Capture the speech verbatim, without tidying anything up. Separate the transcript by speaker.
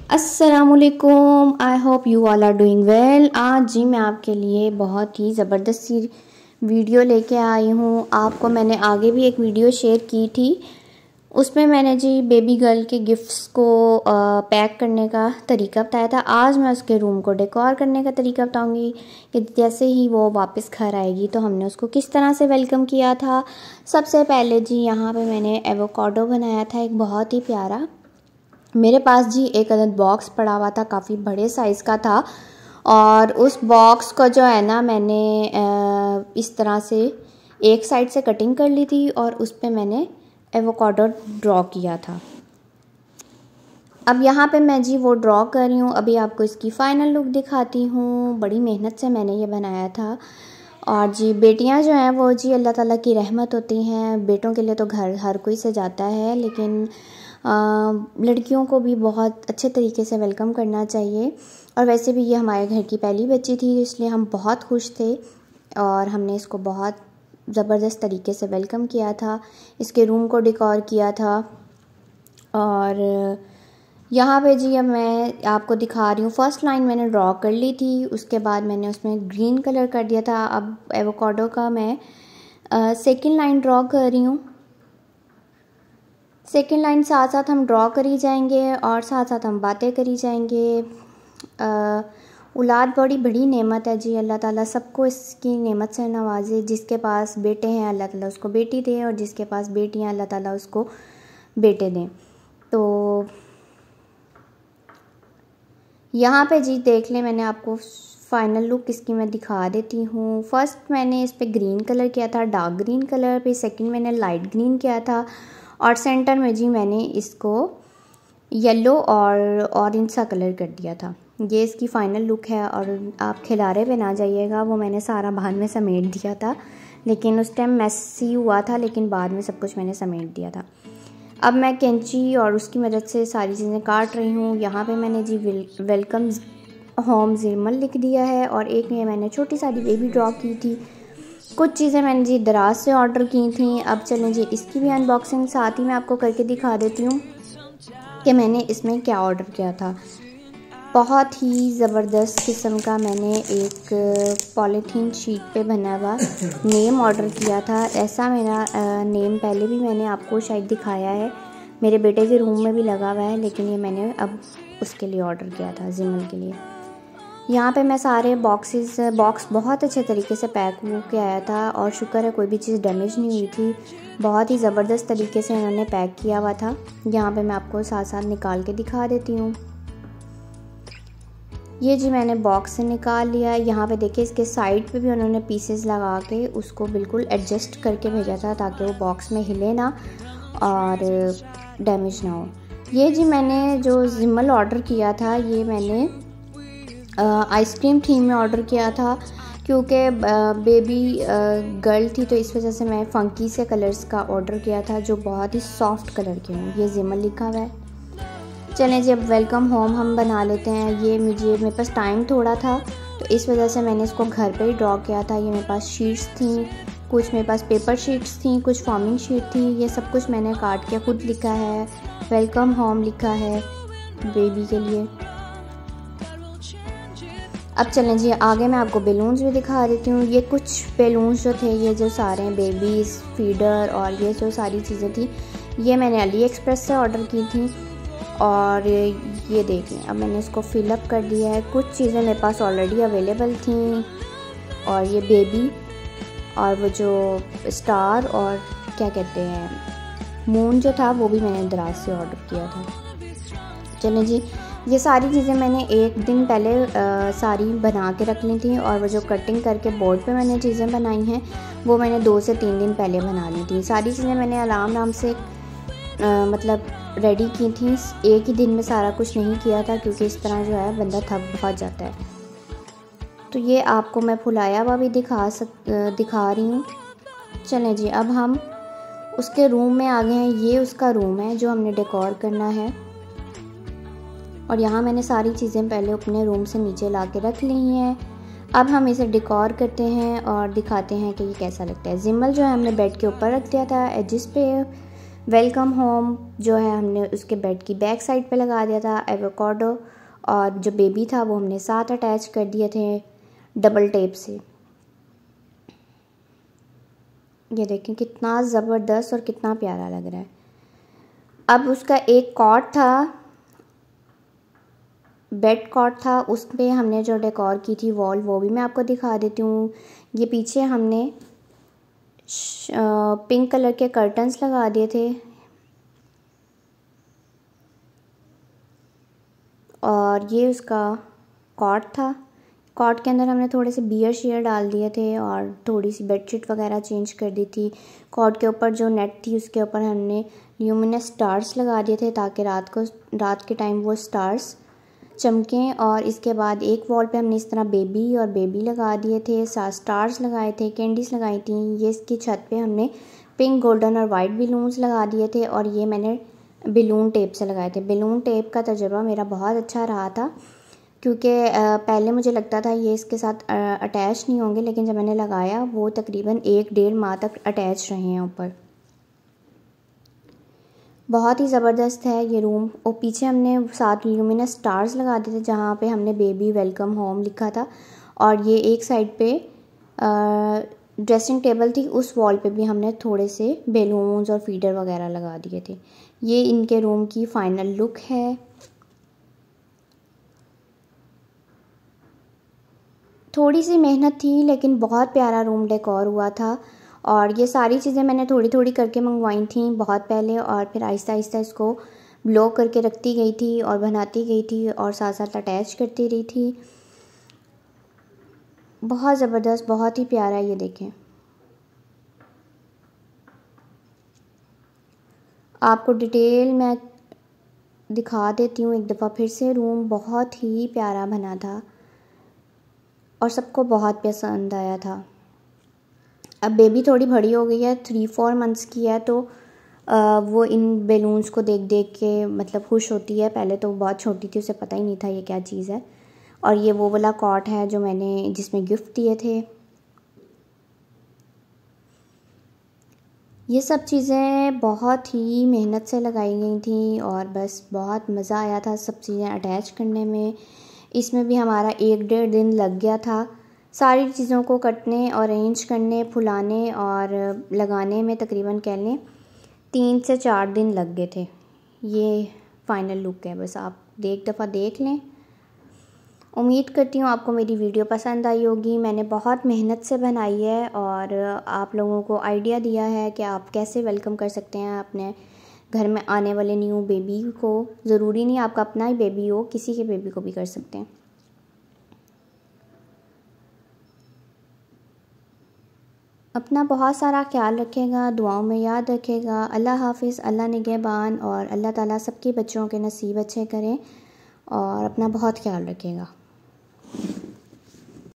Speaker 1: अस्सलामुअलैकुम, I hope you all are doing well. आज जी मैं आपके लिए बहुत ही ज़बरदस्त सी वीडियो लेके आई हूँ। आपको मैंने आगे भी एक वीडियो शेयर की थी, उसमें मैंने जी बेबी गर्ल के गिफ्ट्स को आ, पैक करने का तरीका बताया था। आज मैं उसके रूम को डेकोर करने का तरीका बताऊँगी कि जैसे ही वो वापस घर आएगी तो हमने उसको किस तरह से वेलकम किया था। सबसे पहले जी यहाँ पे मैंने एवोकाडो बनाया था, एक बहुत ही प्यारा। मेरे पास जी एक अदद बॉक्स पड़ा हुआ था, काफ़ी बड़े साइज़ का था, और उस बॉक्स को जो है ना मैंने इस तरह से एक साइड से कटिंग कर ली थी और उस पर मैंने एवोकाडो ड्रॉ किया था। अब यहाँ पे मैं जी वो ड्रॉ कर रही हूँ। अभी आपको इसकी फ़ाइनल लुक दिखाती हूँ। बड़ी मेहनत से मैंने ये बनाया था। और जी बेटियाँ जो हैं वो जी अल्लाह ताला की रहमत होती हैं। बेटों के लिए तो घर हर कोई से जाता है, लेकिन आ, लड़कियों को भी बहुत अच्छे तरीके से वेलकम करना चाहिए। और वैसे भी ये हमारे घर की पहली बच्ची थी, इसलिए हम बहुत खुश थे और हमने इसको बहुत ज़बरदस्त तरीके से वेलकम किया था। इसके रूम को डेकोर किया था। और यहाँ पे जी अब मैं आपको दिखा रही हूँ। फर्स्ट लाइन मैंने ड्रॉ कर ली थी, उसके बाद मैंने उसमें ग्रीन कलर कर दिया था। अब एवोकाडो का मैं सेकंड लाइन ड्रॉ कर रही हूँ। सेकंड लाइन साथ साथ हम ड्रॉ करी जाएंगे और साथ साथ हम बातें करी जाएंगे। औलाद बड़ी बड़ी नेमत है जी, अल्लाह ताला सबको इसकी नेमत से नवाजे। जिसके पास बेटे हैं अल्लाह ताला उसको बेटी दे, और जिसके पास बेटी हैं अल्लाह ताला उसको बेटे दें। तो यहाँ पे जी देख लें, मैंने आपको फ़ाइनल लुक इसकी मैं दिखा देती हूँ। फर्स्ट मैंने इस पर ग्रीन कलर किया था, डार्क ग्रीन कलर पे। सेकंड मैंने लाइट ग्रीन किया था, और सेंटर में जी मैंने इसको येलो और ऑरेंज सा कलर कर दिया था। ये इसकी फ़ाइनल लुक है। और आप खिलारे पे ना जाइएगा, वो मैंने सारा बाद में समेट दिया था, लेकिन उस टाइम मैसी हुआ था, लेकिन बाद में सब कुछ मैंने समेट दिया था। अब मैं कैंची और उसकी मदद से सारी चीज़ें काट रही हूँ। यहाँ पे मैंने जी वेलकम होम जिमल लिख दिया है, और एक में मैंने छोटी सारी बेबी ड्रॉ की थी। कुछ चीज़ें मैंने जी दराज से ऑर्डर की थी। अब चलें जी इसकी भी अनबॉक्सिंग साथ ही मैं आपको करके दिखा देती हूँ कि मैंने इसमें क्या ऑर्डर किया था। बहुत ही ज़बरदस्त किस्म का मैंने एक पॉलीथीन शीट पे बना हुआ नेम ऑर्डर किया था। ऐसा मेरा नेम पहले भी मैंने आपको शायद दिखाया है, मेरे बेटे के रूम में भी लगा हुआ है, लेकिन ये मैंने अब उसके लिए ऑर्डर किया था, जिमल के लिए। यहाँ पे मैं सारे बॉक्सेस बॉक्स बहुत अच्छे तरीके से पैक होके आया था, और शुक्र है कोई भी चीज़ डैमेज नहीं हुई थी। बहुत ही ज़बरदस्त तरीके से उन्होंने पैक किया हुआ था। यहाँ पे मैं आपको साथ साथ निकाल के दिखा देती हूँ। ये जी मैंने बॉक्स से निकाल लिया। यहाँ पे देखिए इसके साइड पे भी उन्होंने पीसेस लगा के उसको बिल्कुल एडजस्ट करके भेजा था, ताकि वो बॉक्स में हिले ना और डैमेज ना हो। ये जी मैंने जो जिमल ऑर्डर किया था, ये मैंने आइसक्रीम थीम में ऑर्डर किया था, क्योंकि बेबी गर्ल थी, तो इस वजह से मैं फ़ंकी से कलर्स का ऑर्डर किया था जो बहुत ही सॉफ्ट कलर के हों। ये जिमल लिखा हुआ है। चलें जी अब वेलकम होम हम बना लेते हैं। ये मुझे मेरे पास टाइम थोड़ा था, तो इस वजह से मैंने इसको घर पे ही ड्रॉ किया था। ये मेरे पास शीट्स थी, कुछ मेरे पास पेपर शीट्स थी, कुछ फॉर्मिंग शीट थी। ये सब कुछ मैंने काट के खुद लिखा है। वेलकम होम लिखा है बेबी के लिए। अब चलें जी आगे मैं आपको बैलून्स भी दिखा देती हूँ। ये कुछ बैलून्स जो थे, ये जो सारे बेबीज़ फीडर और ये जो सारी चीज़ें थी, ये मैंने अली एक्सप्रेस से ऑर्डर की थी। और ये देख लें, अब मैंने इसको फिलअप कर दिया है। कुछ चीज़ें मेरे पास ऑलरेडी अवेलेबल थी, और ये बेबी और वो जो स्टार और क्या कहते हैं मून जो था, वो भी मैंने दराज से ऑर्डर किया था। चलें जी, ये सारी चीज़ें मैंने एक दिन पहले आ, सारी बना के रख ली थी, और वो जो कटिंग करके बोर्ड पे मैंने चीज़ें बनाई हैं, वो मैंने दो से तीन दिन पहले बना ली थी। सारी चीज़ें मैंने आराम आराम से आ, मतलब रेडी की थी। एक ही दिन में सारा कुछ नहीं किया था, क्योंकि इस तरह जो है बंदा थक बहुत जाता है। तो ये आपको मैं फुलाया हुआ भी दिखा सक दिखा रही हूँ। चलें जी अब हम उसके रूम में आ गए हैं। ये उसका रूम है जो हमने डेकोर करना है, और यहाँ मैंने सारी चीज़ें पहले अपने रूम से नीचे ला के रख ली हैं। अब हम इसे डेकोर करते हैं और दिखाते हैं कि ये कैसा लगता है। जिमल जो है हमने बेड के ऊपर रख दिया था, जिस पे वेलकम होम जो है हमने उसके बेड की बैक साइड पे लगा दिया था एवोकाडो, और जो बेबी था वो हमने साथ अटैच कर दिए थे डबल टेप से। ये देखें कितना ज़बरदस्त और कितना प्यारा लग रहा है। अब उसका एक कॉट था, बेड कॉट था, उस पर हमने जो डेकोर की थी वॉल, वो भी मैं आपको दिखा देती हूँ। ये पीछे हमने पिंक कलर के कर्टन्स लगा दिए थे, और ये उसका कॉट था। कॉट के अंदर हमने थोड़े से बियर शेयर डाल दिए थे और थोड़ी सी बेडशीट वगैरह चेंज कर दी थी। कॉट के ऊपर जो नेट थी उसके ऊपर हमने ल्यूमिनस स्टार्स लगा दिए थे ताकि रात को रात के टाइम वो स्टार्स चमकें। और इसके बाद एक वॉल पे हमने इस तरह बेबी और बेबी लगा दिए थे, साथ स्टार्स लगाए थे, कैंडीज़ लगाई थी। ये इसकी छत पे हमने पिंक, गोल्डन और वाइट बलून्स लगा दिए थे, और ये मैंने बेलून टेप से लगाए थे। बेलून टेप का तजुर्बा मेरा बहुत अच्छा रहा था, क्योंकि पहले मुझे लगता था ये इसके साथ अटैच नहीं होंगे, लेकिन जब मैंने लगाया वो तकरीबन एक डेढ़ माह तक अटैच रहे हैं ऊपर। बहुत ही ज़बरदस्त है ये रूम। और पीछे हमने साथ ल्यूमिनस स्टार्स लगा दिए थे जहाँ पे हमने बेबी वेलकम होम लिखा था, और ये एक साइड पे ड्रेसिंग टेबल थी, उस वॉल पे भी हमने थोड़े से बेलून्स और फीडर वगैरह लगा दिए थे। ये इनके रूम की फ़ाइनल लुक है। थोड़ी सी मेहनत थी लेकिन बहुत प्यारा रूम डेकोर हुआ था, और ये सारी चीज़ें मैंने थोड़ी थोड़ी करके मंगवाई थी बहुत पहले, और फिर आहिस्ता आहिस्ता इसको ब्लो करके रखती गई थी और बनाती गई थी और साथ साथ अटैच करती रही थी। बहुत ज़बरदस्त, बहुत ही प्यारा। ये देखें, आपको डिटेल मैं दिखा देती हूँ एक दफ़ा फिर से। रूम बहुत ही प्यारा बना था और सबको बहुत पसंद आया था। अब बेबी थोड़ी बड़ी हो गई है, थ्री फोर मंथ्स की है, तो आ, वो इन बेलून्स को देख देख के मतलब खुश होती है। पहले तो बहुत छोटी थी, उसे पता ही नहीं था ये क्या चीज़ है। और ये वो वाला कॉट है जो मैंने जिसमें गिफ्ट दिए थे। ये सब चीज़ें बहुत ही मेहनत से लगाई गई थी और बस बहुत मज़ा आया था सब चीज़ें अटैच करने में। इसमें भी हमारा एक डेढ़ दिन लग गया था सारी चीज़ों को कटने और अरेंज करने, फुलाने और लगाने में। तकरीबन कह लें तीन से चार दिन लग गए थे। ये फ़ाइनल लुक है, बस आप एक दफ़ा देख लें। उम्मीद करती हूँ आपको मेरी वीडियो पसंद आई होगी। मैंने बहुत मेहनत से बनाई है और आप लोगों को आइडिया दिया है कि आप कैसे वेलकम कर सकते हैं अपने घर में आने वाले न्यू बेबी को। ज़रूरी नहीं आपका अपना ही बेबी हो, किसी के बेबी को भी कर सकते हैं। अपना बहुत सारा ख्याल रखेगा, दुआओं में याद रखेगा। अल्लाह हाफिज़, अल्लाह निगहबान, और अल्लाह ताला सबके बच्चों के नसीब अच्छे करें, और अपना बहुत ख्याल रखेगा।